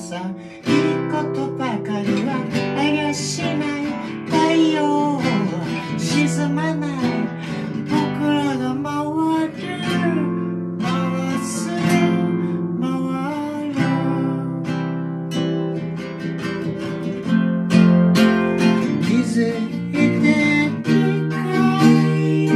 さ、いいことばかりはありゃしない。太陽は沈まない。僕らが回る回す回る。気づいてるかい。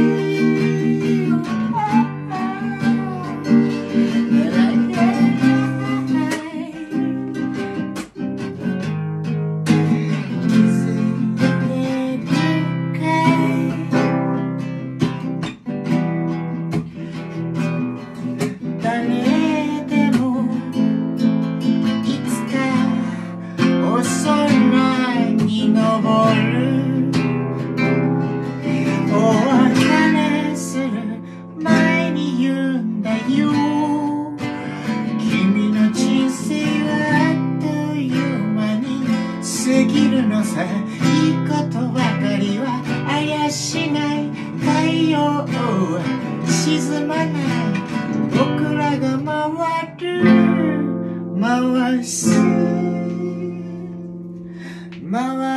誰でもいつかお空に登る。お別れする前に言うんだよ。君の人生はあっという間に過ぎるのさ。いいことばかりはありゃしない。太陽は沈まない。僕らが回る回す回